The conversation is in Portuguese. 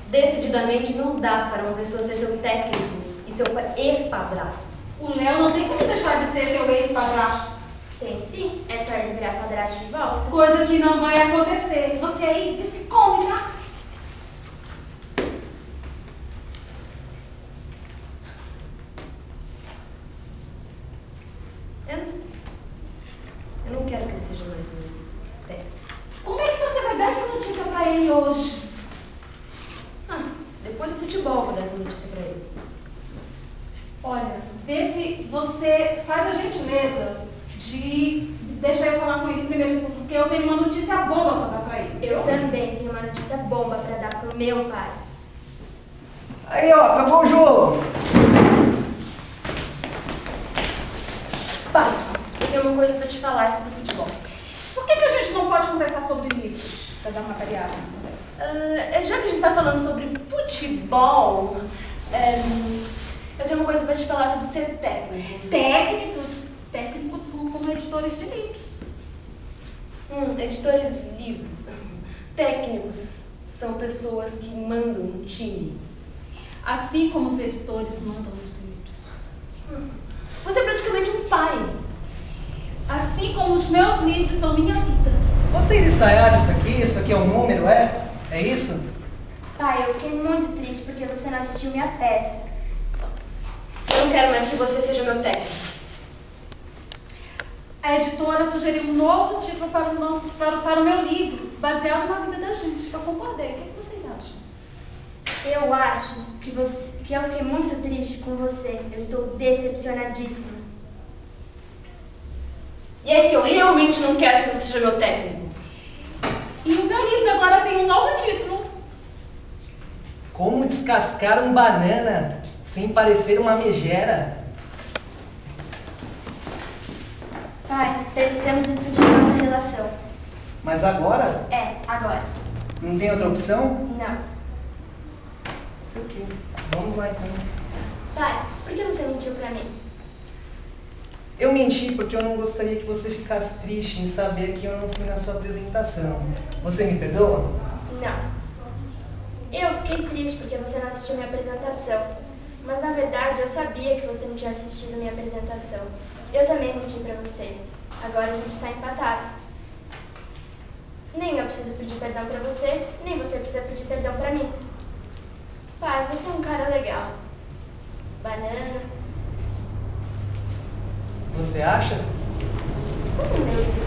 Decididamente não dá para uma pessoa ser seu técnico e seu ex-padrasto. O Léo não tem como deixar de ser seu ex-padrasto. Tem sim, é só ele virar padrasto de volta. Coisa que não vai acontecer. Você aí que se come, tá? Eu não quero que ele seja mais meu técnico. Como é que você vai dar essa notícia pra ele hoje? Depois do futebol eu vou dar essa notícia pra ele. Olha, vê se você faz a gentileza de deixar eu falar com ele primeiro, porque eu tenho uma notícia bomba pra dar pra ele. Eu também tenho uma notícia bomba pra dar pro meu pai. Aí, ó, acabou o jogo. Pai, eu tenho uma coisa pra te falar sobre futebol. Por que a gente não pode conversar sobre livros? Pra dar uma variada na conversa. Já que a gente tá falando sobre futebol, eu tenho uma coisa pra te falar sobre ser técnico. Técnicos são como editores de livros. Editores de livros. Técnicos são pessoas que mandam um time. Assim como os editores mandam os livros. Você é praticamente um pai. Assim como os meus livros são minha vida. Vocês ensaiaram isso aqui? Isso aqui é um número, é? É isso? Pai, eu fiquei muito triste porque você não assistiu minha peça. Eu não quero mais que você seja meu técnico. A editora sugeriu um novo título para o meu livro, baseado na vida da gente. Eu concordei. O que vocês acham? Eu acho que eu fiquei muito triste com você. Eu estou decepcionadíssima. E é que eu realmente não quero que você seja meu técnico. E o meu livro agora tem um novo título. Como descascar um banana sem parecer uma megera? Pai, precisamos discutir nossa relação. Mas agora? É, agora. Não tem outra opção? Não. Isso aqui. Vamos lá então. Pai, por que você mentiu pra mim? Eu menti porque eu não gostaria que você ficasse triste em saber que eu não fui na sua apresentação. Você me perdoa? Não. Eu fiquei triste porque você não assistiu minha apresentação. Mas na verdade eu sabia que você não tinha assistido minha apresentação. Eu também menti pra você. Agora a gente tá empatado. Nem eu preciso pedir perdão pra você, nem você precisa pedir perdão pra mim. Pai, você é um cara legal. Banana. Você acha? Você não lembra